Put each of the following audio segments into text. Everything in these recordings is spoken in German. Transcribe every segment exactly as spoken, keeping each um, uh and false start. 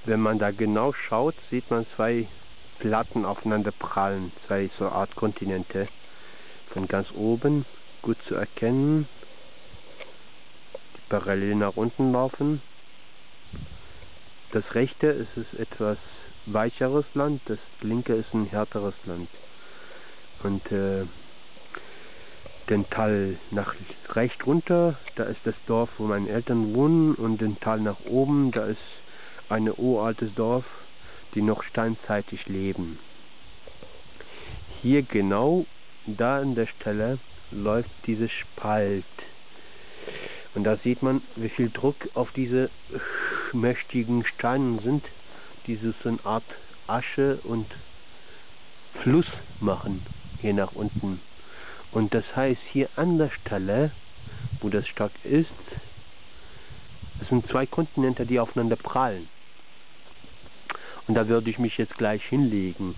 wenn man da genau schaut, sieht man zwei Platten aufeinander prallen, zwei so Art Kontinente. Von ganz oben gut zu erkennen, die parallel nach unten laufen. Das rechte ist es etwas weicheres Land, das linke ist ein härteres Land. Und äh, den Teil nach rechts runter, da ist das Dorf, wo meine Eltern wohnen, und den Teil nach oben, da ist ein uraltes Dorf, die noch steinzeitig leben. Hier genau, da an der Stelle, läuft dieser Spalt. Und da sieht man, wie viel Druck auf diese mächtigen Steine sind, die so eine Art Asche und Fluss machen, hier nach unten. Und das heißt, hier an der Stelle, wo das Stock ist, es sind zwei Kontinente, die aufeinander prallen. Und da würde ich mich jetzt gleich hinlegen.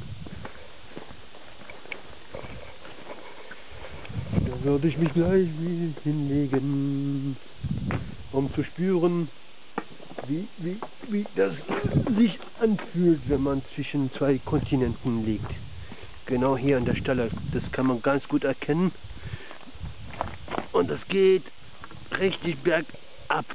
Da würde ich mich gleich hinlegen, um zu spüren, wie, wie, wie das sich anfühlt, wenn man zwischen zwei Kontinenten liegt. Genau hier an der Stelle, das kann man ganz gut erkennen. Und es geht richtig bergab.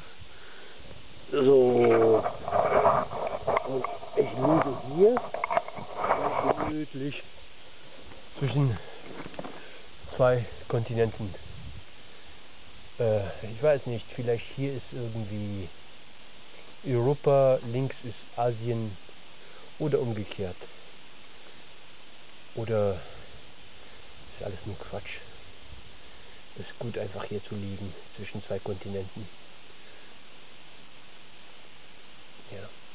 So. Und ich liege hier ganz gemütlich zwischen zwei Kontinenten. Äh, ich weiß nicht, vielleicht hier ist irgendwie Europa, links ist Asien oder umgekehrt. Oder ist alles nur Quatsch. Es ist gut, einfach hier zu liegen zwischen zwei Kontinenten. Ja.